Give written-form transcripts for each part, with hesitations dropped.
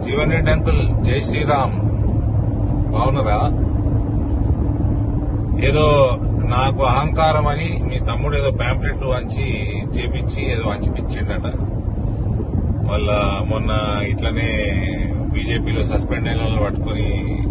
Jeevan Reddy uncle, జై శ్రీరామ్. బాగున్నారా? ఏదో నాకు అహంకారం అని మీ తమ్ముడు ఏదో ప్యాంప్లెట్లు వంచి చేపించి ఏదో వంచిపించిండట. వాళ్ళ మొన్న ఇట్లనే బీజేపీలో సస్పెండ్ అయిన వాళ్ళని పట్టుకుని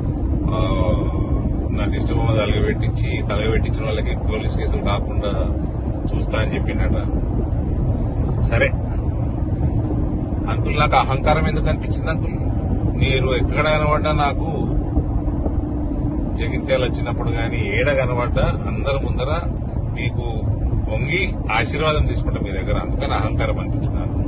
నా ఇష్టబొమ్మ తలగబెట్టించిన వాళ్ళకి పోలీస్ కేసులు కాకుండా చూస్తా అని చెప్పిండట. సరే అంకుల్, నాకు అహంకారం ఎందుకు అనిపించింది అంకుల్? మీరు ఎక్కడ కనబడ్డా నాకు జగిత్యాలు వచ్చినప్పుడు గాని ఏడ కనబడ్డా అందరి ముందర మీకు పొంగి ఆశీర్వాదం తీసుకుంటా మీ దగ్గర. అందుకని అహంకారం అనిపించింది నాకు.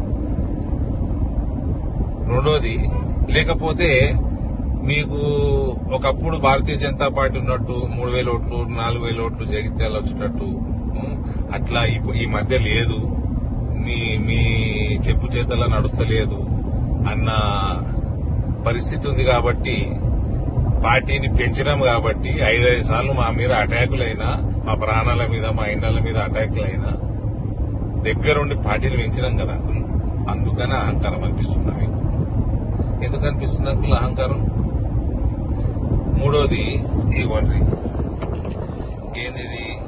రెండోది, లేకపోతే మీకు ఒకప్పుడు భారతీయ జనతా పార్టీ ఉన్నట్టు 3,000 ఓట్లు 4,000 ఓట్లు జగిత్యాలు వచ్చినట్టు అట్లా ఈ మధ్య లేదు, మీ చెప్పు చేతల నడుస్తలేదు అన్న పరిస్థితి ఉంది. కాబట్టి పార్టీని పెంచినాం కాబట్టి 5 సార్లు మా మీద అటాకులైనా, మా ప్రాణాల మీద మా ఇండ్ల మీద అటాకులైనా దగ్గరుండి పార్టీని పెంచినాం కదా అంకుల్. అందుకని అహంకారం అనిపిస్తుంది మీకు. ఎందుకు అనిపిస్తుంది అంకుల్ అహంకారం? మూడోది, ఇవ్వండి ఏంది,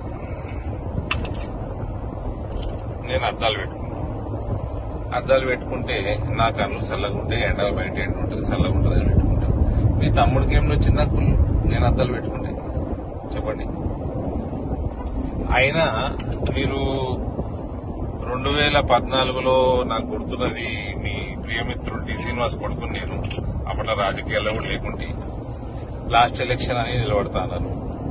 నేను అద్దాలు పెట్టుకుంటే నా కళ్ళు చల్లగా ఉంటాయి, ఎండ బయట ఎండ ఉంటుంది, చల్లగా ఉంటుంది అని పెట్టుకుంటా. మీ తమ్ముడికి ఏమి వచ్చింది అంకుల్ నేను అద్దాలు పెట్టుకుంటే? చెప్పండి. అయినా మీరు 2014లో నాకు గుర్తున్నది, మీ ప్రియమిత్రుడు డి శ్రీనివాస్ కొడుకుని నేను అప్పట్లో రాజకీయాల్లో కూడా లేకుంటే లాస్ట్ ఎలక్షన్ అని నిలబడతా అన్నారు.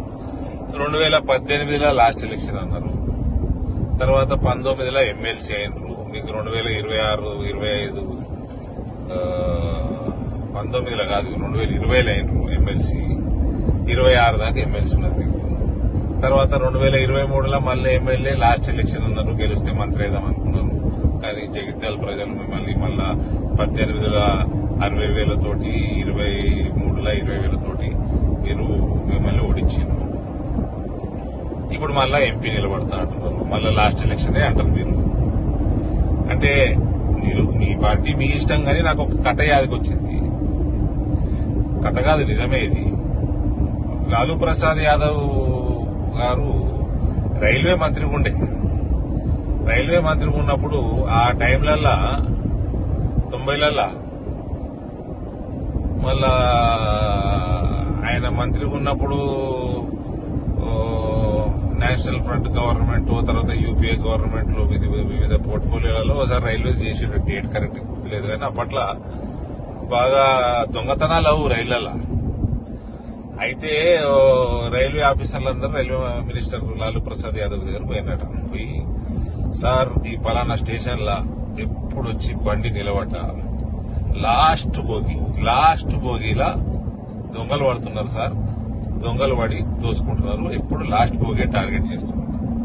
2018లో లాస్ట్ ఎలక్షన్ అన్నారు. తర్వాత 19లో ఎమ్మెల్సీ అయినరు. మీకు 2026, 25 19లో కాదు 2020లో అయినరు ఎమ్మెల్సీ. 26 దాకా ఎమ్మెల్సీ ఉన్నారు మీకు. తర్వాత 2023లో మళ్ళీ ఎమ్మెల్యే లాస్ట్ ఎలక్షన్ అన్నారు. గెలిస్తే మంత్రి వేద్దాం అనుకున్నారు. కానీ జగిత్యాల ప్రజలు మిమ్మల్ని మళ్ళా 18లో 60,000తోటి, 23లో 20,000తోటి మీరు మిమ్మల్ని ఓడించారు. ఇప్పుడు మళ్ళా ఎంపీ నిలబడతా అంటున్నారు. మళ్ళా లాస్ట్ ఎలక్షనే అంటారు మీరు. అంటే మీరు మీ పార్టీ మీ ఇష్టం, కానీ నాకు ఒక కథ యాదకి వచ్చింది. కథ కాదు, నిజమే ఇది. లాలూ ప్రసాద్ యాదవ్ గారు రైల్వే మంత్రిగా ఉండే. రైల్వే మంత్రిగా ఉన్నప్పుడు ఆ టైంలల్లా 90లలో మళ్ళా ఆయన మంత్రిగా ఉన్నప్పుడు నేషనల్ ఫ్రంట్ గవర్నమెంట్, తర్వాత యూపీఏ గవర్నమెంట్ లో వివిధ పోర్ట్ఫోలియోలలో ఒకసారి రైల్వేస్ చేసేట డేట్ కరెక్ట్ గుర్తులేదు. కానీ అప్పట్లో బాగా దొంగతనాలు అవు రైళ్లలో. అయితే రైల్వే ఆఫీసర్లందరూ రైల్వే మినిస్టర్ లాలూ ప్రసాద్ యాదవ్ దగ్గర పోయినట. పోయి, సార్ ఈ పలానా స్టేషన్ లా ఎప్పుడు వచ్చి బండి నిలబడ్డా లాస్ట్ బోగిలా దొంగలు పడుతున్నారు సార్, దొంగలు పడి దోసుకుంటున్నారు, ఎప్పుడు లాస్ట్ బోగే టార్గెట్ చేస్తున్నారు.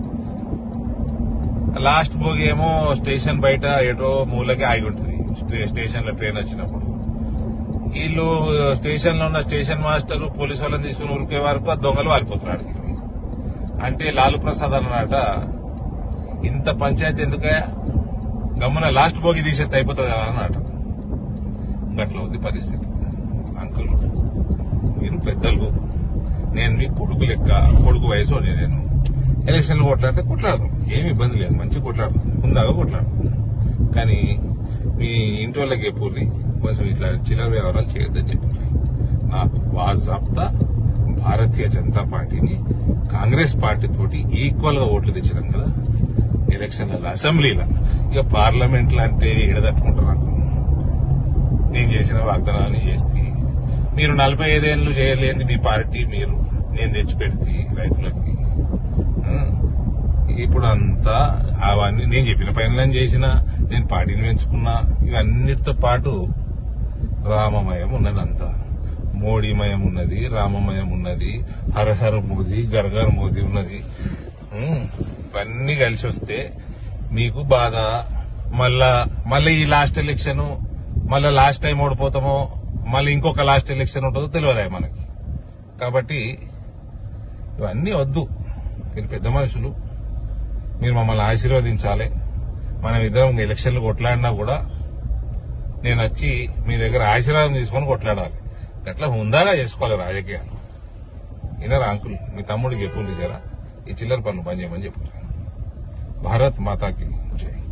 లాస్ట్ బోగి ఏమో స్టేషన్ బయట ఏటో మూలకి ఆగి ఉంటుంది. స్టేషన్ లో ట్రైన్ వచ్చినప్పుడు వీళ్ళు స్టేషన్ లో ఉన్న స్టేషన్ మాస్టర్ పోలీసు వాళ్ళని తీసుకుని ఉరికే వరకు ఆ దొంగలు వారిపోతున్నారు. అంటే లాలూ ప్రసాద్ అన్నమాట, ఇంత పంచాయతీ ఎందుకయా, గమ్మున లాస్ట్ బోగి తీసేస్తే అయిపోతుంది కదా అన్నమాట. గట్ల ఉంది పరిస్థితి. అంకుల్, మీరు పెద్దలు, నేను మీ కొడుకు వయసు. నేను ఎలక్షన్లు కొట్లాడితే కొట్లాడదాం, ఏమి ఇబ్బంది లేదు, మంచిగా కొట్లాడదాం, ముందాగా కొట్లాడదాం. కానీ మీ ఇంటి వాళ్ళకి ఎప్పుడు కొంచెం ఇట్లా చిల్లర వ్యవహారాలు చేయొద్దని చెప్పారు. నాకు బాజాబ్తా భారతీయ జనతా పార్టీని కాంగ్రెస్ పార్టీ తోటి ఈక్వల్ గా ఓట్లు తెచ్చినాం కదా ఎలక్షన్లలో, అసెంబ్లీలో. ఇక పార్లమెంట్ అంటే ఎడదట్టుకుంటారు నాకు. నేను చేసిన వాగ్దానాన్ని చేస్తే మీరు 45 ఏళ్ళు చేయలేని మీ పార్టీ మీరు నేను తెచ్చిపెడితే రైతులకి. ఇప్పుడు అంతా అవన్నీ నేను చెప్పిన పనులను చేసిన, నేను పార్టీని పెంచుకున్నా. ఇవన్నిటితో పాటు రామమయం ఉన్నదంతా, మోడీమయం ఉన్నది, రామమయం ఉన్నది, హరహర మోదీ, గర్గర్ మోదీ ఉన్నది. ఇవన్నీ కలిసి వస్తే మీకు బాధ. మళ్ళీ ఈ లాస్ట్ ఎలక్షన్, మళ్ళీ లాస్ట్ టైం ఓడిపోతామో, మళ్ళీ ఇంకొక లాస్ట్ ఎలక్షన్ ఉంటుందో తెలియదా మనకి. కాబట్టి ఇవన్నీ వద్దు. మీరు పెద్ద మనుషులు, మీరు మమ్మల్ని ఆశీర్వదించాలి. మనం ఇద్దరం ఎలక్షన్లు కొట్లాడినా కూడా నేను వచ్చి మీ దగ్గర ఆశీర్వాదం తీసుకొని కొట్లాడాలి. అట్లా హుందాగా చేసుకోవాలి రాజకీయాలు. వినరా అంకుల్? మీ తమ్ముడికి ఎప్పుడు చేశారా ఈ చిల్లర పనులు పని చేయమని చెప్పుకుంటాను. భారత్ మాతాకి జై.